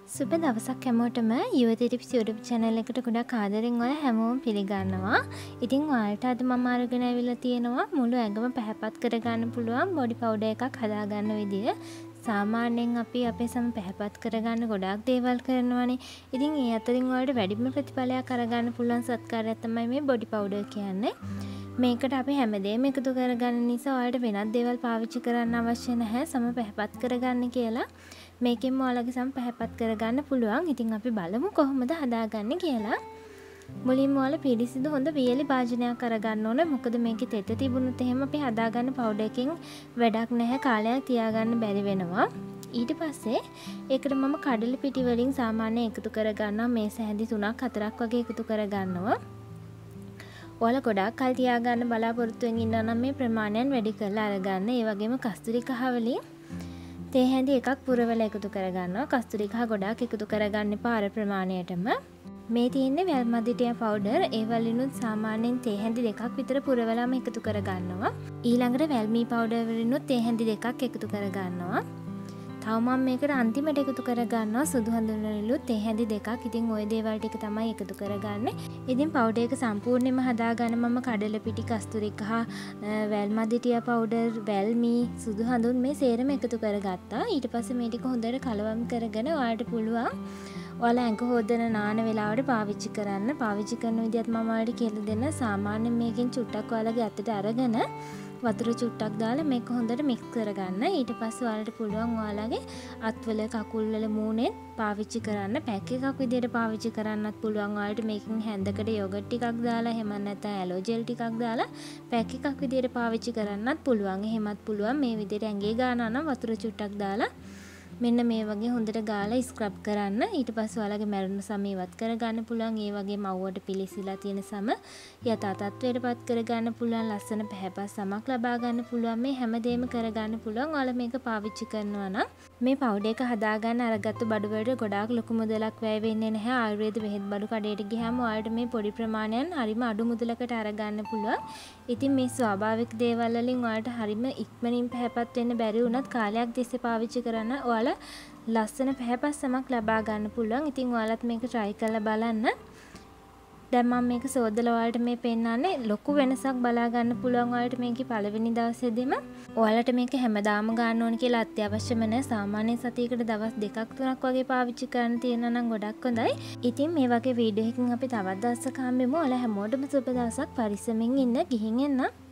සුබ දවසක් හැමෝටම යුවති ටිප්ස් YouTube channel එකට ගොඩක් ආදරෙන් ඔයාලා හැමෝම පිළිගන්නවා. ඉතින් ඔයාලට අද මම අරගෙන ආවිල්ලා තියෙනවා මුළු ඇඟම පැහැපත් කරගන්න පුළුවන් බොඩි පවුඩර් එකක් හදාගන්න විදිය. සාමාන්‍යයෙන් අපි අපේ සම පැහැපත් කරගන්න ගොඩාක් දේවල් කරනවානේ. ඉතින් ඒ අතරින් ඔයාලට වැඩිම ප්‍රතිඵලයක් අරගන්න පුළුවන් සත්කාරයක් තමයි මේ බොඩි පවුඩර් කියන්නේ. මේකට අපි හැමදේම එකතු කරගන්න නිසා ඔයාලට වෙනත් දේවල් පාවිච්චි කරන්න අවශ්‍ය නැහැ. සම පැහැපත් කරගන්න කියලා. මේකෙන් ඔයාලගේ සම පැහැපත් කරගන්න පුළුවන්. ඉතින් අපි බලමු කොහොමද හදාගන්නේ කියලා. මුලින්ම ඔයාලා පිරිසිදු හොඳ වියලි භාජනයක් අරගන්න ඕනේ. මොකද මේකේ තෙත තිබුණොත් එහෙම අපි හදාගන්න පවුඩර් එකකින් වැඩක් නැහැ. කාලයක් තියාගන්න බැරි වෙනවා. ඊට පස්සේ ඒකට මම කඩල පිටි වලින් සාමාන්‍ය එකතු කරගන්නවා. මේස හැඳි 3ක් 4ක් වගේ එකතු කරගන්නවා. ඔයාලා ගොඩාක් කල් තියාගන්න බලාපොරොත්තු වෙමින් ඉන්නවා නම් මේ ප්‍රමාණයන් වැඩි කරලා අරගන්න. ඒ වගේම කස්තුරි කහ වලින් තේ හැඳි එකක් පුරවලා එකතු කරගන්නවා. කස්තුරි කහ ගොඩාක් එකතු කරගන්න එපා අර ප්‍රමාණයටම. මේ තියෙන්නේ වැල් මදිටියා පවුඩර්. ඒ වලිනුත් සාමාන්‍යයෙන් තේ හැඳි දෙකක් විතර පුරවලාම එකතු කරගන්නවා. ඊළඟට වැල් මී පවුඩර් වලිනුත් තේ හැඳි දෙකක් එකතු කරගන්නවා. තව මම මේකට අන්තිමට එකතු කරගන්නවා සුදු හඳුන්වලුත් තේ හැඳි දෙකක්. ඉතින් ওই දේවල් ටික තමයි එකතු කරගන්නේ. ඉතින් පවුඩර් එක සම්පූර්ණයෙන්ම හදාගන්න මම කඩල පිටි, කස්තුරි කහ, වැල් මදිටියා පවුඩර්, වැල් මී, සුදු හඳුන් මේ සේරම එකතු කරගත්තා. ඊට පස්සේ මේ ටික හොඳට කලවම් කරගෙන ඔයාලට පුළුවන් ඔයාලා ඇඟ හොදන නාන වෙලාවට පාවිච්චි කරන්න. පාවිච්චි කරන විදිහත් මම ඔයාලට කියලා දෙන්න. සාමාන්‍යයෙන් මේකෙන් චුට්ටක් ඔයාලගේ අතට අරගෙන වතුර චුට්ටක් දාලා මේක හොඳට මික්ස් කරගන්න. ඊට පස්සේ ඔයාලට පුළුවන් ඔයාලගේ අත්වල, කකුල්වල, මූණේ පාවිච්චි කරන්න. පැක් එකක් විදිහට පාවිච්චි කරන්නත් පුළුවන්. ඔයාලට මේකෙන් හැන්දකට යෝගට් ටිකක් දාලා එහෙම නැත්නම් ඇලෝ ජෙල් ටිකක් දාලා පැක් එකක් විදිහට පාවිච්චි කරන්නත් පුළුවන්. එහෙමත් පුළුවන් මේ විදිහට ඇඟේ ගානවා නම් වතුර චුට්ටක් දාලා මෙන්න මේ වගේ හොඳට ගාලා ස්ක්‍රබ් කරන්න. ඊට පස්සේ ඔයාලගේ මැරුණු සම ඉවත් කරගන්න පුළුවන්. ඒ වගේම අවුවට පිලිසිලා තියෙන සම යථා තත්ත්වයටපත් කරගන්න පුළුවන්. ලස්සන පැහැපත් සමක් ලබා ගන්න පුළුවන්. මේ හැමදේම කරගන්න පුළුවන්. ඔයාලා මේක පාවිච්චි කරනවා නම් මේ පවුඩර් එක හදාගන්න අරගත්තු බඩු වලට ගොඩාක් ලොකු මුදලක් වැය වෙන්නේ නැහැ. ආයුර්වේද බෙහෙත් බඩු කඩේට ගියාම ඔයාලට මේ පොඩි ප්‍රමාණයන් හරිම අඩු මුදලකට අරගන්න පුළුවන්. ඉතින් මේ ස්වාභාවික දේවල් වලින් ඔයාලට හරිම ඉක්මනින් පැහැපත් වෙන්න බැරි වුණත් කාලයක් තිස්සේ පාවිච්චි කරන්න ඔයාලා ලස්සන පැහැපත් සමක් ලබා ගන්න පුළුවන්. ඉතින් ඔයාලත් මේක try කරලා බලන්න. දැන් මම මේක සෝදලා ඔයාලට මේ පෙන්නන්නේ. ලොකු වෙනසක් බලා ගන්න පුළුවන් ඔයාලට මේකේ පළවෙනි දවසේදීම. ඔයාලට මේක හැමදාම ගන්න ඕන කියලා අත්‍යවශ්‍යම නැහැ. සාමාන්‍ය සතියකට දවස් 2ක් 3ක් වගේ පාවිච්චි කරන්න තියෙනවා නම් ගොඩක් හොඳයි. ඉතින් මේ වගේ වීඩියෝ එකකින් අපි තවත් දවසක හම්බෙමු. ඔයාලා හැමෝටම සුබ දවසක්. පරිස්සමින් ඉන්න. ගිහින් එන්න.